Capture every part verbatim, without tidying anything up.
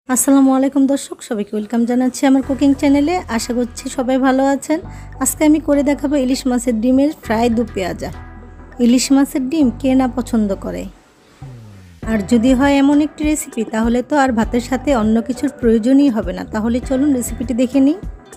আসসালামু আলাইকুম দর্শক, সবাইকে ওয়েলকাম জানাচ্ছি আমার কুকিং চ্যানেলে। আশা করছি সবাই ভালো আছেন। আজকে আমি করে দেখাবো ইলিশ মাছের ডিমের ফ্রাই দু পেঁয়াজা। ইলিশ মাছের ডিম কে না পছন্দ করে, আর যদি হয় এমন একটি রেসিপি তাহলে তো আর ভাতের সাথে অন্য কিছুর প্রয়োজনই হবে না। তাহলে চলুন রেসিপিটি দেখে নিই।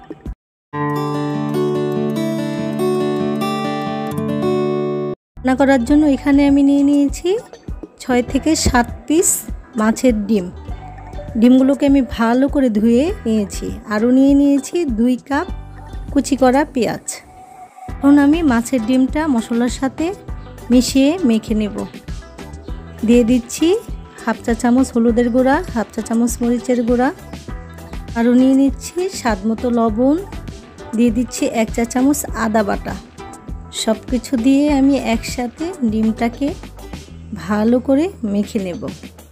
রান্না করার জন্য এখানে আমি নিয়ে নিয়েছি ছয় থেকে সাত পিস মাছের ডিম। ডিমগুলোকে আমি ভালো করে ধুয়ে নিয়েছি। আরও নিয়ে নিয়েছি দুই কাপ কুচি করা পেঁয়াজ। এখন আমি মাছের ডিমটা মশলার সাথে মিশিয়ে মেখে নেব। দিয়ে দিচ্ছি হাফ চা চামচ হলুদের গুঁড়া, হাফ চা চামচ মরিচের গুঁড়া, আরও নিয়ে নিচ্ছি স্বাদ মতো লবণ, দিয়ে দিচ্ছি এক চা চামচ আদা বাটা। সব কিছু দিয়ে আমি একসাথে ডিমটাকে ভালো করে মেখে নেব।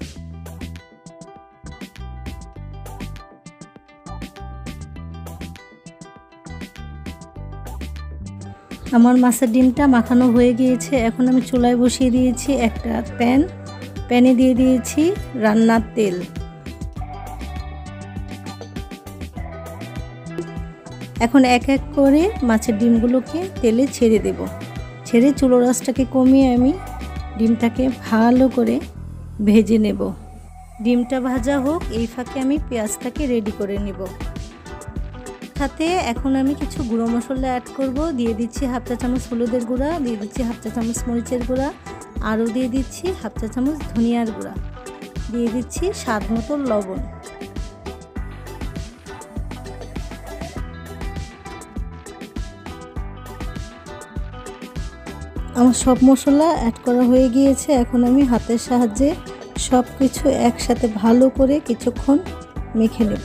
আমার মাছের ডিমটা মাখানো হয়ে গিয়েছে। এখন আমি চুলায় বসিয়ে দিয়েছি একটা প্যান। প্যানে দিয়ে দিয়েছি রান্নার তেল। এখন এক এক করে মাছের ডিমগুলোকে তেলে ছেড়ে দেব। ছেড়ে চুলোর আঁচটাকে কমিয়ে আমি ডিমটাকে ভালো করে ভেজে নেব। ডিমটা ভাজা হোক, এই ফাঁকে আমি পেঁয়াজটাকে রেডি করে নেব। সাথে এখন আমি কিছু গুঁড়ো মশলা অ্যাড করব। দিয়ে দিচ্ছি হাফ চা চামচ হলুদের গুঁড়া, দিয়ে দিচ্ছি হাফ চা চামচ মরিচের গুঁড়া, আরও দিয়ে দিচ্ছি হাফ চা চামচ ধনিয়ার গুঁড়া, দিয়ে দিচ্ছি স্বাদ মতো লবণ। আমার সব মশলা অ্যাড করা হয়ে গিয়েছে। এখন আমি হাতের সাহায্যে সব কিছু একসাথে ভালো করে কিছুক্ষণ মেখে নেব।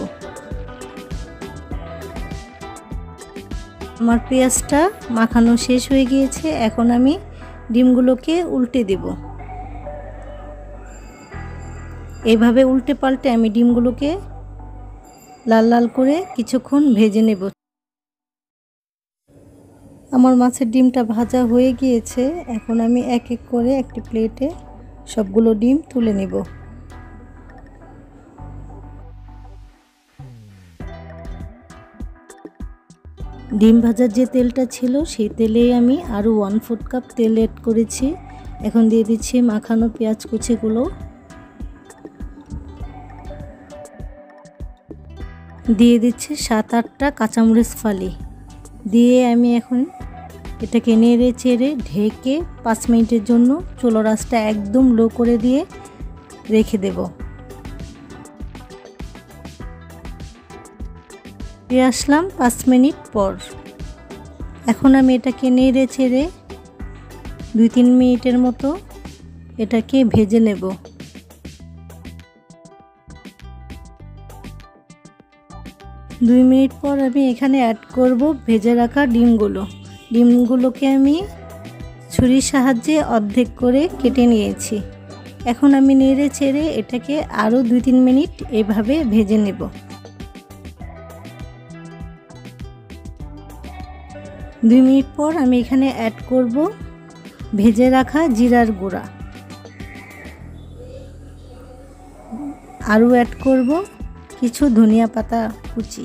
আমার পেঁয়াজটা মাখানো শেষ হয়ে গিয়েছে। এখন আমি ডিমগুলোকে উল্টে দেব। এইভাবে উল্টে পাল্টে আমি ডিমগুলোকে লাল লাল করে কিছুক্ষণ ভেজে নেব। আমার মাছের ডিমটা ভাজা হয়ে গিয়েছে। এখন আমি এক এক করে একটি প্লেটে সবগুলো ডিম তুলে নেব। ডিম ভাজার যে তেলটা ছিল সেই তেলেই আমি আরও ওয়ান ফোর্থ কাপ তেল অ্যাড করেছি। এখন দিয়ে দিচ্ছি মাখানো পেঁয়াজ কুচিগুলো, দিয়ে দিচ্ছি সাত আটটা কাঁচামরিচ ফালি, দিয়ে আমি এখন এটাকে নেড়ে চেড়ে ঢেকে পাঁচ মিনিটের জন্য চুলোর আঁচটা একদম লো করে দিয়ে রেখে দেব। ফিরে আসলাম পাঁচ মিনিট পর। এখন আমি এটাকে নেড়ে চেড়ে দুই তিন মিনিটের মতো এটাকে ভেজে নেব। দুই মিনিট পর আমি এখানে অ্যাড করব ভেজে রাখা ডিমগুলো। ডিমগুলোকে আমি ছুরির সাহায্যে অর্ধেক করে কেটে নিয়েছি। এখন আমি নেড়ে চেড়ে এটাকে আরও দুই তিন মিনিট এভাবে ভেজে নেব। দুই মিনিট পর আমি এখানে অ্যাড করব ভেজে রাখা জিরার গুঁড়া, আরও অ্যাড করব কিছু ধনিয়া পাতা কুচি।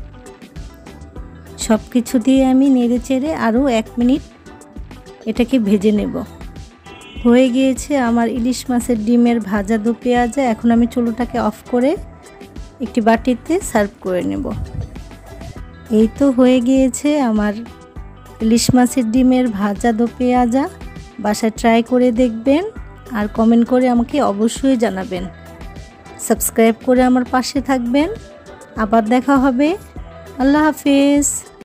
সব কিছু দিয়ে আমি নেড়ে চেড়ে আরও এক মিনিট এটাকে ভেজে নেব। হয়ে গিয়েছে আমার ইলিশ মাছের ডিমের ভাজা দু পেঁয়াজা। এখন আমি চুলোটাকে অফ করে একটি বাটিতে সার্ভ করে নেব। এই তো হয়ে গিয়েছে আমার ইলিশ মাছের ডিমের ভাজা দো পেঁয়াজা। বাসায় ট্রাই করে দেখবেন আর কমেন্ট করে আমাকে অবশ্যই জানাবেন। সাবস্ক্রাইব করে আমার পাশে থাকবেন। আবার দেখা হবে। আল্লাহ হাফেজ।